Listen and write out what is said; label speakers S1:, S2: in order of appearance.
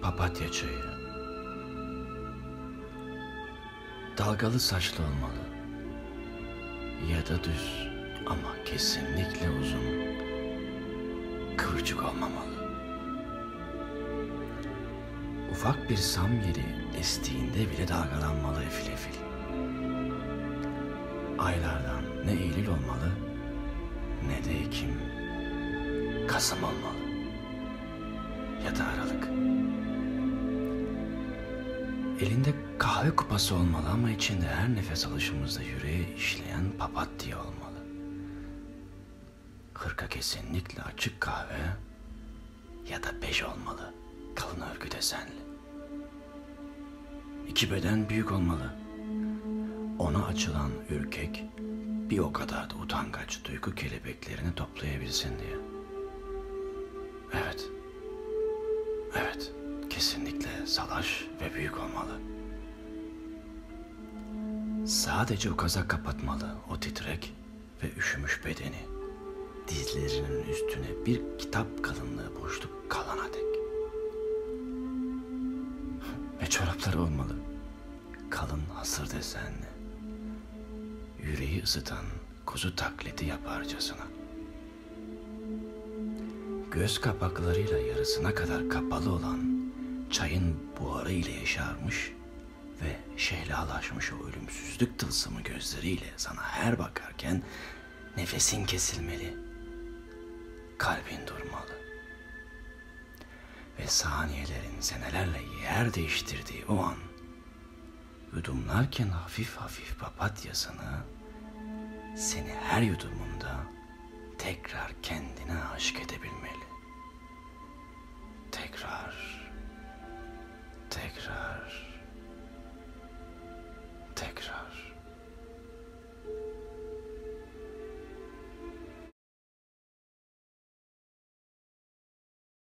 S1: papatya çayı. Dalgalı saçlı olmalı. Ya da düz ama kesinlikle uzun. Kıvırcık olmamalı. Ufak bir sam yeri estiğinde bile dalgalanmalı efil efil. Aylardan ne Eylül olmalı ne de Ekim. Kasım olmalı. Ya da Aralık. Elinde kahve kupası olmalı ama içinde her nefes alışımızda yüreğe işleyen papatya olmalı. Hırka kesinlikle açık kahve ya da bej olmalı. Kalın örgü desenli. 2 beden büyük olmalı. Ona açılan ürkek bir o kadar da utangaç duygu kelebeklerini toplayabilsin diye. Evet. Evet, kesinlikle salaş ve büyük olmalı. Sadece o kazak kapatmalı o titrek ve üşümüş bedeni. Dizlerinin üstüne bir kitap kalınlığı boşluk kalana dek. Ve çorapları olmalı. Kalın hasır desenli. Yüreği ısıtan kuzu taklidi yaparcasına. Göz kapaklarıyla yarısına kadar kapalı olan çayın buharı ile yaşarmış ve şehlalaşmış o ölümsüzlük tılsımı gözleriyle sana her bakarken nefesin kesilmeli, kalbin durmalı. Ve saniyelerin senelerle yer değiştirdiği o an, yudumlarken hafif hafif papatyasını seni her yudumunda tekrar kendine aşık edebilmeli. Tekrar.